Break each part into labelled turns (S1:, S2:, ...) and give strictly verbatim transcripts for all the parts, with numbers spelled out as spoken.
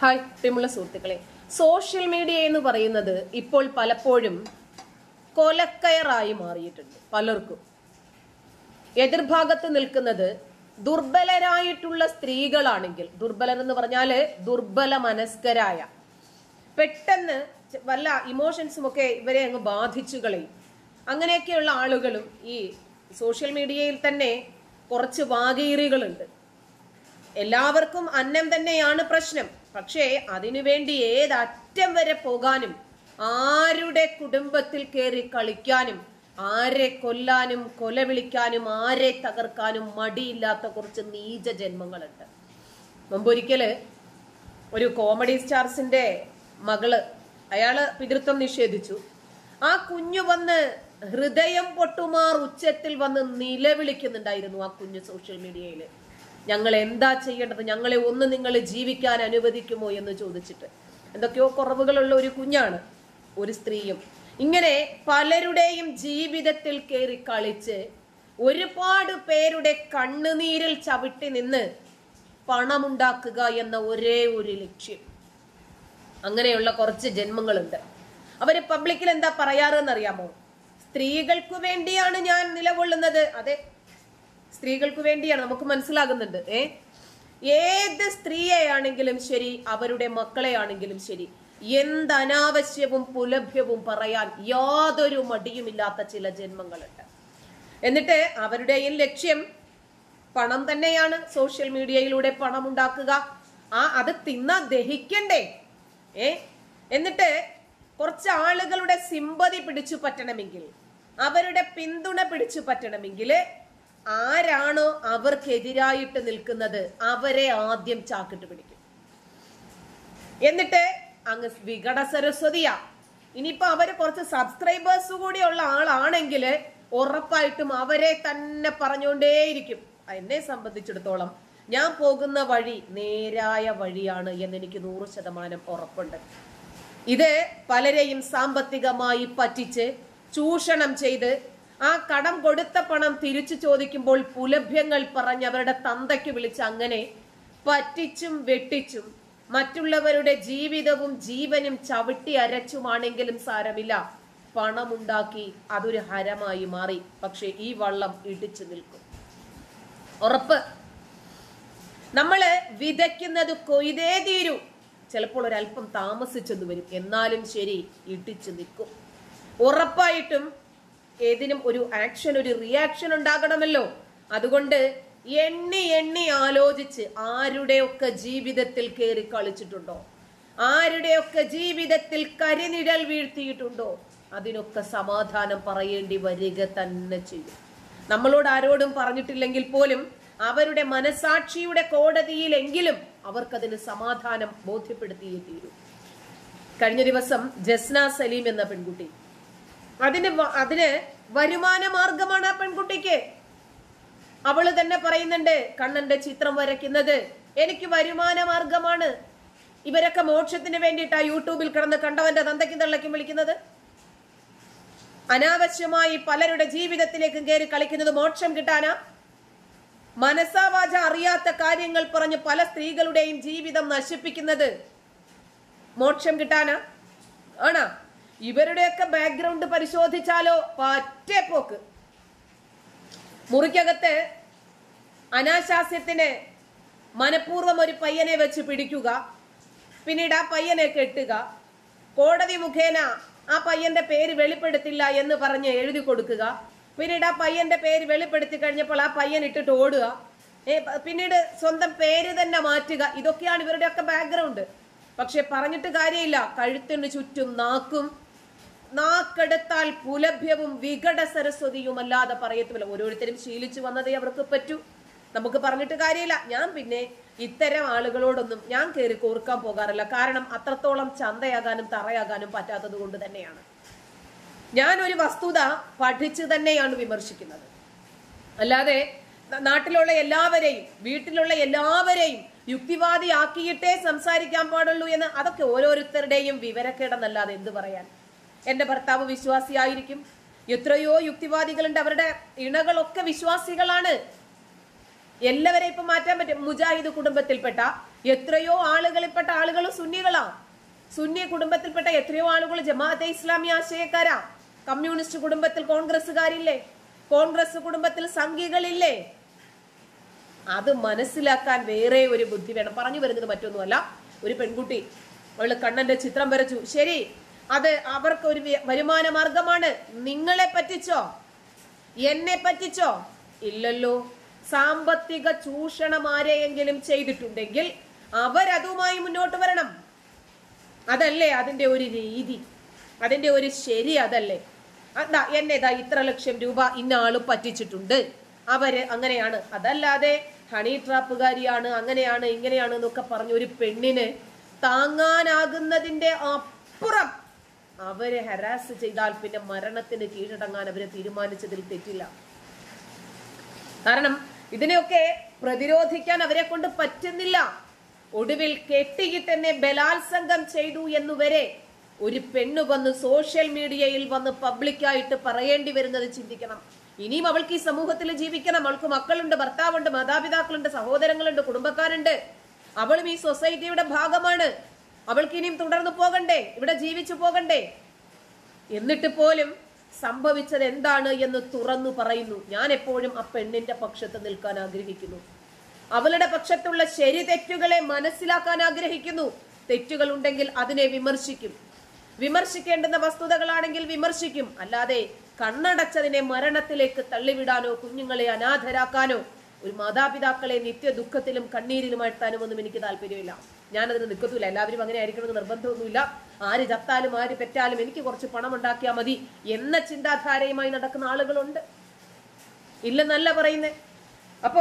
S1: Hi പ്രിയമുള്ള സുഹൃത്തുക്കളെ, social media എന്ന് പറയുന്നത് ഇപ്പോൾ പലപ്പോഴും കൊലക്കയറായി മാറിയിട്ടുണ്ട്. പലർക്കും എതിർഭാഗത്ത് നിൽക്കുന്നത് ദുർബലരായിട്ടുള്ള സ്ത്രീകളാണെങ്കിൽ, ദുർബലർ എന്ന് പറഞ്ഞാല് ദുർബല മനസ്കരായ, പെട്ടെന്ന് വല്ല ഇമോഷൻസും ഒക്കെ ഇവരെ അങ്ങ് ബാധിച്ചു കളയും. അങ്ങനെയൊക്കെയുള്ള ആളുകളും ഈ സോഷ്യൽ മീഡിയയിൽ തന്നെ കുറച്ച് വാഗീറികളുണ്ട്. എല്ലാവർക്കും അന്നം തന്നെയാണ് പ്രശ്നം. പക്ഷേ അതിനുവേണ്ടി ഏതറ്റം വരെ പോകാനും, ആരുടെ കുടുംബത്തിൽ കയറി കളിക്കാനും, ആരെ കൊല്ലാനും കൊല വിളിക്കാനും ആരെ തകർക്കാനും മടിയില്ലാത്ത കുറച്ച് നീച ജന്മങ്ങളുണ്ട്. മുമ്പൊരിക്കല് ഒരു കോമഡി സ്റ്റാർസിന്റെ മകള്, അയാള് പിതൃത്വം നിഷേധിച്ചു. ആ കുഞ്ഞു വന്ന് ഹൃദയം പൊട്ടുമാർ ഉച്ചത്തിൽ വന്ന് നിലവിളിക്കുന്നുണ്ടായിരുന്നു. ആ കുഞ്ഞു സോഷ്യൽ മീഡിയയില് ഞങ്ങൾ എന്താ ചെയ്യേണ്ടത്, ഞങ്ങളെ ഒന്ന് നിങ്ങൾ ജീവിക്കാൻ അനുവദിക്കുമോ എന്ന് ചോദിച്ചിട്ട്. എന്തൊക്കെയോ കുറവുകളുള്ള ഒരു കുഞ്ഞാണ്, ഒരു സ്ത്രീയും. ഇങ്ങനെ പലരുടെയും ജീവിതത്തിൽ കയറി കളിച്ച് ഒരുപാട് പേരുടെ കണ്ണുനീരിൽ ചവിട്ടി നിന്ന് പണമുണ്ടാക്കുക എന്ന ഒരേ ഒരു ലക്ഷ്യം. അങ്ങനെയുള്ള കുറച്ച് ജന്മങ്ങളുണ്ട്. അവര് പബ്ലിക്കിൽ എന്താ പറയാറെന്ന് അറിയാമോ? സ്ത്രീകൾക്ക് വേണ്ടിയാണ് ഞാൻ നിലകൊള്ളുന്നത്. അതെ, സ്ത്രീകൾക്ക് വേണ്ടിയാണ്, നമുക്ക് മനസ്സിലാകുന്നുണ്ട്. ഏ ഏത് സ്ത്രീയെയാണെങ്കിലും ശരി, അവരുടെ മക്കളെ ആണെങ്കിലും ശരി, എന്ത് അനാവശ്യവും പുലഭ്യവും പറയാൻ യാതൊരു മടിയുമില്ലാത്ത ചില ജന്മങ്ങളുണ്ട്. എന്നിട്ട് അവരുടെയും ലക്ഷ്യം പണം തന്നെയാണ്. സോഷ്യൽ മീഡിയയിലൂടെ പണം ഉണ്ടാക്കുക. ആ അത് തിന്നാ ദഹിക്കണ്ടേ? ഏ എന്നിട്ട് കുറച്ച് ആളുകളുടെ സിമ്പതി പിടിച്ചു പറ്റണമെങ്കിൽ, അവരുടെ പിന്തുണ പിടിച്ചു പറ്റണമെങ്കിൽ ആരാണോ അവർക്കെതിരായിട്ട് നിൽക്കുന്നത് അവരെ ആദ്യം ചാക്കിട്ട് പിടിക്കും. എന്നിട്ട് അങ്ങ് വികട സരസ്വതിയാ. ഇനിയിപ്പോ അവര് കുറച്ച് സബ്സ്ക്രൈബേഴ്സ് കൂടിയുള്ള ആളാണെങ്കിൽ ഉറപ്പായിട്ടും അവരെ തന്നെ പറഞ്ഞുകൊണ്ടേയിരിക്കും. എന്നെ സംബന്ധിച്ചിടത്തോളം ഞാൻ പോകുന്ന വഴി നേരായ വഴിയാണ് എന്നെനിക്ക് നൂറ് ശതമാനം ഉറപ്പുണ്ട്. ഇത് പലരെയും സാമ്പത്തികമായി പറ്റിച്ച് ചൂഷണം ചെയ്ത് ആ കടം കൊടുത്ത പണം തിരിച്ചു ചോദിക്കുമ്പോൾ പുലഭ്യങ്ങൾ പറഞ്ഞ് അവരുടെ തന്തയ്ക്ക് വിളിച്ച് അങ്ങനെ പറ്റിച്ചും വെട്ടിച്ചും മറ്റുള്ളവരുടെ ജീവിതവും ജീവനും ചവിട്ടി അരച്ചുമാണെങ്കിലും സാരമില്ല, പണമുണ്ടാക്കി അതൊരു ഹരമായി മാറി. പക്ഷെ ഈ വള്ളം ഇടിച്ചു നിൽക്കും, ഉറപ്പ്. നമ്മള് വിതയ്ക്കുന്നത് കൊയ്തേ തീരൂ. ചിലപ്പോൾ ഒരല്പം താമസിച്ചെന്ന് വരും, എന്നാലും ശരി, ഇടിച്ചു നിൽക്കും ഉറപ്പായിട്ടും. ഏതിനും ഒരു ആക്ഷൻ, ഒരു റിയാക്ഷൻ ഉണ്ടാകണമല്ലോ. അതുകൊണ്ട് എണ്ണി എണ്ണി ആലോചിച്ച് ആരുടെയൊക്കെ ജീവിതത്തിൽ കയറി കളിച്ചിട്ടുണ്ടോ, ആരുടെയൊക്കെ ജീവിതത്തിൽ കരിനിഴൽ വീഴ്ത്തിയിട്ടുണ്ടോ, അതിനൊക്കെ സമാധാനം പറയേണ്ടി വരിക തന്നെ ചെയ്യും. നമ്മളോട് ആരോടും പറഞ്ഞിട്ടില്ലെങ്കിൽ പോലും അവരുടെ മനസാക്ഷിയുടെ കോടതിയിലെങ്കിലും അവർക്കതിന് സമാധാനം ബോധ്യപ്പെടുത്തിയേ തീരൂ. കഴിഞ്ഞ ദിവസം ജസ്ന സലീം എന്ന പെൺകുട്ടി, അതിന് അതിന് വരുമാന മാർഗമാണ് ആ പെൺകുട്ടിക്ക്. അവള് തന്നെ പറയുന്നുണ്ട്, കണ്ണന്റെ ചിത്രം വരയ്ക്കുന്നത് എനിക്ക് വരുമാന മാർഗമാണ്. ഇവരൊക്കെ മോക്ഷത്തിന് വേണ്ടിയിട്ടാ യൂട്യൂബിൽ കിടന്ന് കണ്ടവന്റെ തന്തയ്ക്കും തള്ളയ്ക്കും വിളിക്കുന്നത്. അനാവശ്യമായി പലരുടെ ജീവിതത്തിലേക്ക് കയറി കളിക്കുന്നത് മോക്ഷം കിട്ടാനാ? മനസാവാച അറിയാത്ത കാര്യങ്ങൾ പറഞ്ഞ് പല സ്ത്രീകളുടെയും ജീവിതം നശിപ്പിക്കുന്നത് മോക്ഷം കിട്ടാനാ ആണാ? ഇവരുടെയൊക്കെ ബാക്ക്ഗ്രൗണ്ട് പരിശോധിച്ചാലോ പറ്റേ പോക്ക്. മുറിക്കകത്ത് അനാശാസ്യത്തിന് മനഃപൂർവ്വം ഒരു പയ്യനെ വെച്ച് പിടിക്കുക, പിന്നീട് ആ പയ്യനെ കെട്ടുക, കോടതി മുഖേന ആ പയ്യന്റെ പേര് വെളിപ്പെടുത്തില്ല എന്ന് പറഞ്ഞ് എഴുതി കൊടുക്കുക, പിന്നീട് ആ പയ്യന്റെ പേര് വെളിപ്പെടുത്തി കഴിഞ്ഞപ്പോൾ ആ പയ്യൻ ഇട്ടിട്ട് ഓടുക, പിന്നീട് സ്വന്തം പേര് തന്നെ മാറ്റുക. ഇതൊക്കെയാണ് ഇവരുടെയൊക്കെ ബാക്ക്ഗ്രൗണ്ട്. പക്ഷെ പറഞ്ഞിട്ട് കാര്യമില്ല, കഴുത്തിന് ചുറ്റും നാക്കും, നാക്കെടുത്താൽ പുലഭ്യവും വികട സരസ്വതിയും അല്ലാതെ പറയത്തുമില്ല. ഓരോരുത്തരും ശീലിച്ചു വന്നതേ അവർക്ക് പറ്റൂ. നമുക്ക് പറഞ്ഞിട്ട് കാര്യമില്ല. ഞാൻ പിന്നെ ഇത്തരം ആളുകളോടൊന്നും ഞാൻ കയറി കോർക്കാൻ പോകാറില്ല. കാരണം അത്രത്തോളം ചന്തയാകാനും തറയാകാനും പറ്റാത്തത് കൊണ്ട് തന്നെയാണ്. ഞാൻ ഒരു വസ്തുത പഠിച്ചു തന്നെയാണ് വിമർശിക്കുന്നത്. അല്ലാതെ നാട്ടിലുള്ള എല്ലാവരെയും വീട്ടിലുള്ള എല്ലാവരെയും യുക്തിവാദി ആക്കിയിട്ടേ സംസാരിക്കാൻ പാടുള്ളൂ എന്ന്, അതൊക്കെ ഓരോരുത്തരുടെയും വിവരക്കേടെന്നല്ലാതെ എന്ത് പറയാൻ. എന്റെ ഭർത്താവ് വിശ്വാസിയായിരിക്കും, എത്രയോ യുക്തിവാദികളുണ്ട്, അവരുടെ ഇണകളൊക്കെ വിശ്വാസികളാണ്. എല്ലാവരെയും ഇപ്പൊ മാറ്റാൻ പറ്റും. മുജാഹിദ് കുടുംബത്തിൽപ്പെട്ട എത്രയോ ആളുകളിൽപ്പെട്ട ആളുകൾ സുന്നികളാ. സുന്നി കുടുംബത്തിൽപ്പെട്ട എത്രയോ ആളുകൾ ജമാഅത്തെ ഇസ്ലാമി ആശയക്കാരാ. കമ്മ്യൂണിസ്റ്റ് കുടുംബത്തിൽ കോൺഗ്രസ്സുകാരില്ലേ? കോൺഗ്രസ് കുടുംബത്തിൽ സംഘികളില്ലേ? അത് മനസ്സിലാക്കാൻ വേറെ ഒരു ബുദ്ധി വേണം. പറഞ്ഞു വരുന്നത് മറ്റൊന്നുമല്ല. ഒരു പെൺകുട്ടി അവള് കണ്ണന്റെ ചിത്രം വരച്ചു, ശരി, അത് അവർക്ക് ഒരു വരുമാന മാർഗമാണ്. നിങ്ങളെ പറ്റിച്ചോ? എന്നെ പറ്റിച്ചോ? ഇല്ലല്ലോ. സാമ്പത്തിക ചൂഷണം ആരെയെങ്കിലും ചെയ്തിട്ടുണ്ടെങ്കിൽ അവരതുമായി മുന്നോട്ട് വരണം. അതല്ലേ അതിന്റെ ഒരു രീതി, അതിന്റെ ഒരു ശരി. അതല്ലേ അതാ എന്നേതാ ഇത്ര ലക്ഷം രൂപ ഇന്ന ആള് പറ്റിച്ചിട്ടുണ്ട്, അവര് അങ്ങനെയാണ്. അതല്ലാതെ ഹണി ട്രാപ്പുകാരിയാണ്, അങ്ങനെയാണ്, ഇങ്ങനെയാണ് എന്നൊക്കെ പറഞ്ഞ ഒരു പെണ്ണിന് താങ്ങാനാകുന്നതിന്റെ അപ്പുറം അവരെ ഹരാസ് ചെയ്താൽ പിന്നെ മരണത്തിന് കീഴടങ്ങാൻ അവരെ തീരുമാനിച്ചതിൽ തെറ്റില്ല. കാരണം ഇതിനെയൊക്കെ പ്രതിരോധിക്കാൻ അവരെ കൊണ്ട് പറ്റുന്നില്ല. ഒടുവിൽ കെട്ടിയിട്ട് തന്നെ ബലാത്സംഗം ചെയ്തു എന്നുവരെ ഒരു പെണ്ണ് വന്ന് സോഷ്യൽ മീഡിയയിൽ വന്ന് പബ്ലിക്കായിട്ട് പറയേണ്ടി വരുന്നത് ചിന്തിക്കണം. ഇനിയും അവൾക്ക് ഈ സമൂഹത്തിൽ ജീവിക്കണം. അവൾക്ക് മക്കളുണ്ട്, ഭർത്താവുണ്ട്, മാതാപിതാക്കളുണ്ട്, സഹോദരങ്ങളുണ്ട്, കുടുംബക്കാരുണ്ട്. അവളും ഈ സൊസൈറ്റിയുടെ ഭാഗമാണ്. അവൾക്ക് ഇനിയും തുടർന്നു പോകണ്ടേ, ഇവിടെ ജീവിച്ചു പോകണ്ടേ? എന്നിട്ട് പോലും സംഭവിച്ചത് എന്താണ് എന്ന് തുറന്നു പറയുന്നു. ഞാൻ എപ്പോഴും ആ പെണ്ണിന്റെ പക്ഷത്ത് നിൽക്കാൻ ആഗ്രഹിക്കുന്നു. അവളുടെ പക്ഷത്തുള്ള ശരി തെറ്റുകളെ മനസ്സിലാക്കാൻ ആഗ്രഹിക്കുന്നു. തെറ്റുകൾ ഉണ്ടെങ്കിൽ അതിനെ വിമർശിക്കും. വിമർശിക്കേണ്ടുന്ന വസ്തുതകളാണെങ്കിൽ വിമർശിക്കും. അല്ലാതെ കണ്ണടച്ചതിനെ മരണത്തിലേക്ക് തള്ളിവിടാനോ കുഞ്ഞുങ്ങളെ അനാഥരാക്കാനോ ഒരു മാതാപിതാക്കളെ നിത്യ ദുഃഖത്തിലും കണ്ണീരിലും ആഴ്ത്താനും ഒന്നും എനിക്ക് താല്പര്യമില്ല. ഞാനതിന് നിൽക്കത്തില്ല. എല്ലാവരും അങ്ങനെ ആയിരിക്കണമെന്ന് നിർബന്ധമൊന്നുമില്ല. ആര് ചത്താലും ആര് പെറ്റാലും എനിക്ക് കുറച്ച് പണം ഉണ്ടാക്കിയാൽ മതി എന്ന ചിന്താധാരയുമായി നടക്കുന്ന ആളുകളുണ്ട്. ഇല്ലെന്നല്ല പറയുന്നേ. അപ്പോ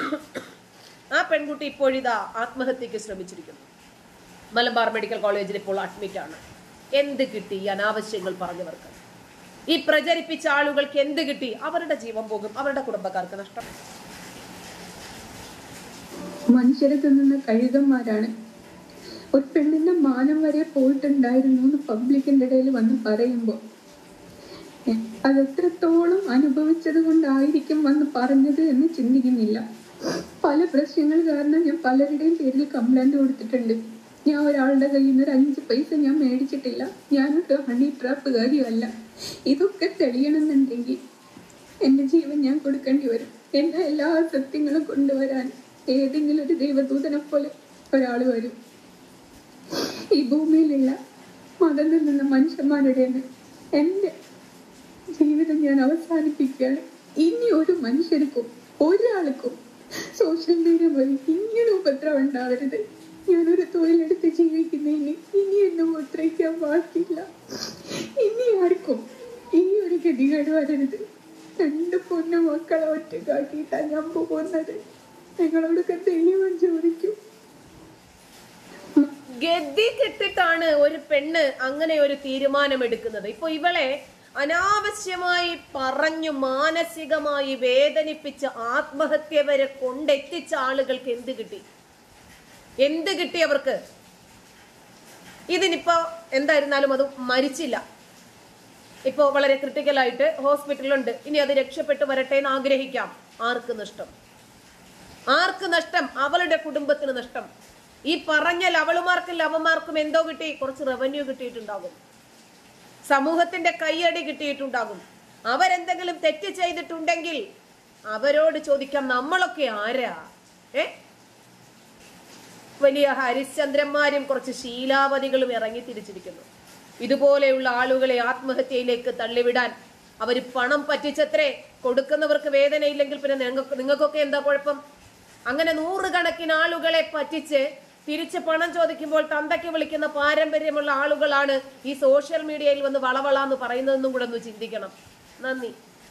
S1: ആ പെൺകുട്ടി ഇപ്പോഴിതാ ആത്മഹത്യക്ക് ശ്രമിച്ചിരിക്കുന്നു. മലബാർ മെഡിക്കൽ കോളേജിൽ ഇപ്പോൾ അഡ്മിറ്റ് ആണ്. എന്ത് കിട്ടി അനാവശ്യങ്ങൾ പറഞ്ഞവർക്ക്? ഈ പ്രചരിപ്പിച്ച ആളുകൾക്ക് എന്ത് കിട്ടി? അവരുടെ ജീവൻ പോകും, അവരുടെ കുടുംബക്കാർക്ക് നഷ്ടം.
S2: മനുഷ്യരെ തിന്നുന്ന കഴുകന്മാരാണ്. ഒരു പെണ്ണിന്റെ മാനം വരെ പോയിട്ടുണ്ടായിരുന്നു എന്ന് പബ്ലിക്കിന്റെ ഇടയിൽ വന്ന് പറയുമ്പോൾ അതെത്രത്തോളം അനുഭവിച്ചത് കൊണ്ടായിരിക്കും വന്ന് പറഞ്ഞത് എന്ന് ചിന്തിക്കുന്നില്ല. പല പ്രശ്നങ്ങൾ കാരണം ഞാൻ പലരുടെയും പേരിൽ കംപ്ലൈന്റ് കൊടുത്തിട്ടുണ്ട്. ഞാൻ ഒരാളുടെ കയ്യിൽ നിന്ന് ഒരു അഞ്ച് പൈസ ഞാൻ മേടിച്ചിട്ടില്ല. ഞാനൊരു ഹണി ട്രാപ്പുകാരിയല്ല. ഇതൊക്കെ തെളിയണമെന്നുണ്ടെങ്കിൽ എൻ്റെ ജീവൻ ഞാൻ കൊടുക്കേണ്ടി വരും. എന്നെ എല്ലാ സത്യങ്ങളും കൊണ്ടുവരാൻ ഏതെങ്കിലും ഒരു ദൈവദൂതനെ പോലെ ഒരാൾ വരും. ഈ ഭൂമിയിലുള്ള മതം നിന്ന മനുഷ്യന്മാരുടെ എൻ്റെ ജീവിതം ഞാൻ അവസാനിപ്പിക്കുകയാണ്. ഇനി ഒരു മനുഷ്യർക്കും ഒരാൾക്കും സോഷ്യൽ മീഡിയ വഴി ഇങ്ങനെ ഉപദ്രവം ഉണ്ടാവരുത്. ഞാനൊരു തൊഴിലെടുത്ത് ജീവിക്കുന്നതിന് ഇനി എന്നെ ഉപദ്രവിക്കാൻ പാടില്ല. ഇനി ആർക്കും ഈ ഒരു ഗതികേട് വരരുത്. രണ്ട് പൊന്നു മക്കളെ ഒറ്റക്കാക്കിയിട്ടാണ് ഞാൻ പോകുന്നത്. നിങ്ങളോടൊക്കെ ദൈവം ചോദിക്കും.
S1: ഗതി കെട്ടിട്ടാണ് ഒരു പെണ്ണ് അങ്ങനെ ഒരു തീരുമാനം എടുക്കുന്നത്. ഇപ്പൊ ഇവളെ അനാവശ്യമായി പറഞ്ഞു മാനസികമായി വേദനിപ്പിച്ച് ആത്മഹത്യ വരെ കൊണ്ടെത്തിച്ച ആളുകൾക്ക് എന്ത് കിട്ടി? എന്ത് കിട്ടി അവർക്ക്? ഇതിനിപ്പോ എന്തായിരുന്നാലും അത് മരിച്ചില്ല. ഇപ്പോ വളരെ ക്രിട്ടിക്കലായിട്ട് ഹോസ്പിറ്റലുണ്ട്. ഇനി അത് രക്ഷപ്പെട്ടു വരട്ടെ എന്ന് ആഗ്രഹിക്കാം. ആർക്ക് നഷ്ടം? ആർക്ക് നഷ്ടം? അവളുടെ കുടുംബത്തിന് നഷ്ടം. ഈ പറഞ്ഞ ലവളുമാർക്കും ലവന്മാർക്കും എന്തോ കിട്ടി? കുറച്ച് റവന്യൂ കിട്ടിയിട്ടുണ്ടാകും, സമൂഹത്തിന്റെ കയ്യടി കിട്ടിയിട്ടുണ്ടാകും. അവരെന്തെങ്കിലും തെറ്റ് ചെയ്തിട്ടുണ്ടെങ്കിൽ അവരോട് ചോദിക്കാം, നമ്മളൊക്കെ ആരാ? ഏ വലിയ ഹരിശ്ചന്ദ്രന്മാരും കുറച്ച് ശീലാവതികളും ഇറങ്ങി തിരിച്ചിരിക്കുന്നു. ഇതുപോലെയുള്ള ആളുകളെ ആത്മഹത്യയിലേക്ക് തള്ളിവിടാൻ അവര് പണം പറ്റിച്ചത്രേ. കൊടുക്കുന്നവർക്ക് വേദനയില്ലെങ്കിൽ പിന്നെ നിങ്ങൾക്ക് നിങ്ങൾക്കൊക്കെ എന്താ കുഴപ്പം? അങ്ങനെ നൂറുകണക്കിന് ആളുകളെ പറ്റിച്ച് തിരിച്ച് പണം ചോദിക്കുമ്പോൾ തന്തയ്ക്ക് വിളിക്കുന്ന പാരമ്പര്യമുള്ള ആളുകളാണ് ഈ സോഷ്യൽ മീഡിയയിൽ വന്ന് വളവളാന്ന് പറയുന്നതെന്നും കൂടെ ഒന്ന് ചിന്തിക്കണം. നന്ദി.